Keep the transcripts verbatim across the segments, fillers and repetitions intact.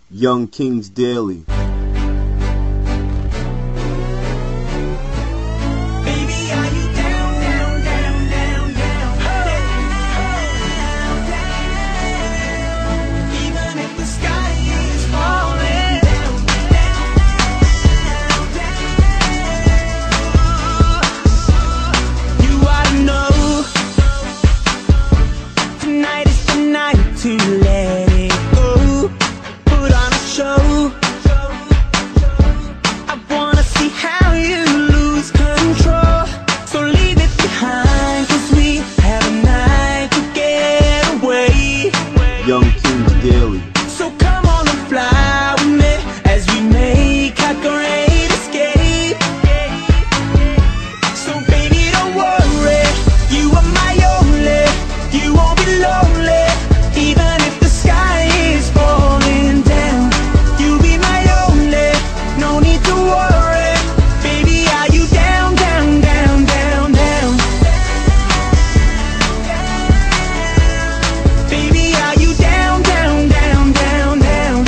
Young Kings Daily. To let it go, put on a show. I wanna see how you lose control. So leave it behind, cause we have a night to get away. Young Kings Daily. So come on and fly with me as we make our great escape. So baby, don't worry, you are my only. You won't be lonely. Even if the sky is falling down, you'll be my only. No need to worry. Baby, are you down, down, down, down, down? Baby, are you down, down, down, down, down?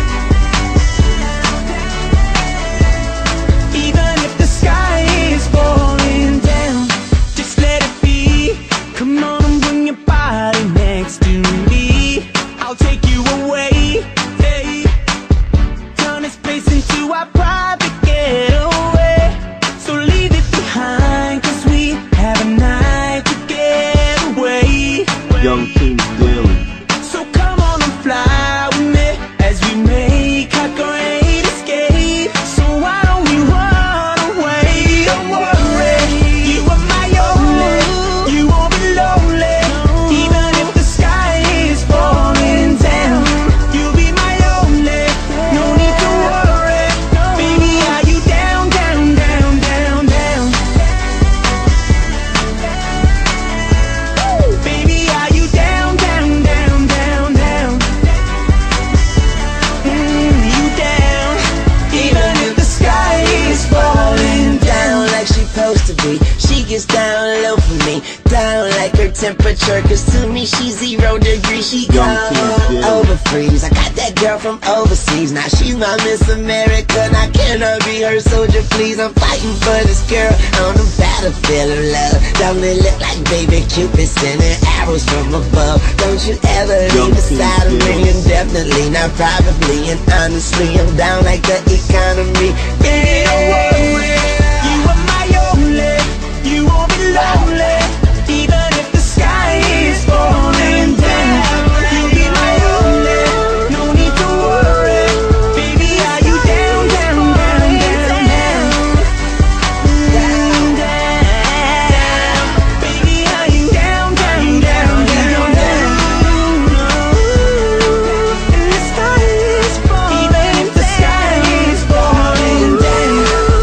Even if the sky is falling down, just let it be. Come on and bring your body next to me. I'll take you away, hey. Turn this place into our private getaway. So leave it behind, cause we have a night to get away. Young Kings Daily. So come on and fly with me as we make our great escape. So why don't we run away? Don't worry, you are my only. You won't be lonely. Even if the sky is falling down, you'll be my only. No need to worry. Baby, are you down, down, down, down, down? Baby, are you down, down, down, down, down? Mm, you down? Even if the sky is falling down like she supposed to be, she gets down low for me, down like her temperature, cause to me she's zero degrees. She Young gone Kings Daily. over freeze. I got that girl from overseas, now she's my Miss America, and I cannot be her soldier, please. I'm fighting for this girl on the battlefield of love. Don't it look like baby Cupid sending arrows from above? Don't you ever Young leave the Kings side of me, Daily. and definitely not probably, and honestly I'm down like the economy. Baby, don't worry, you are my only. You won't be lonely. Even if the sky is falling down, you'll be my only. No need to worry. Baby, are you down, down, down, down, down? Down, down. Baby, are you down, down, down, down, down? And the sky is falling. Even if the sky is falling down,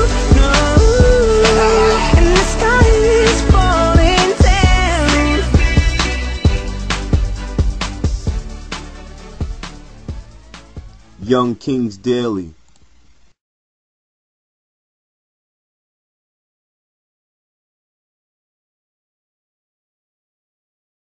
and the sky is falling down. Young Kings Daily.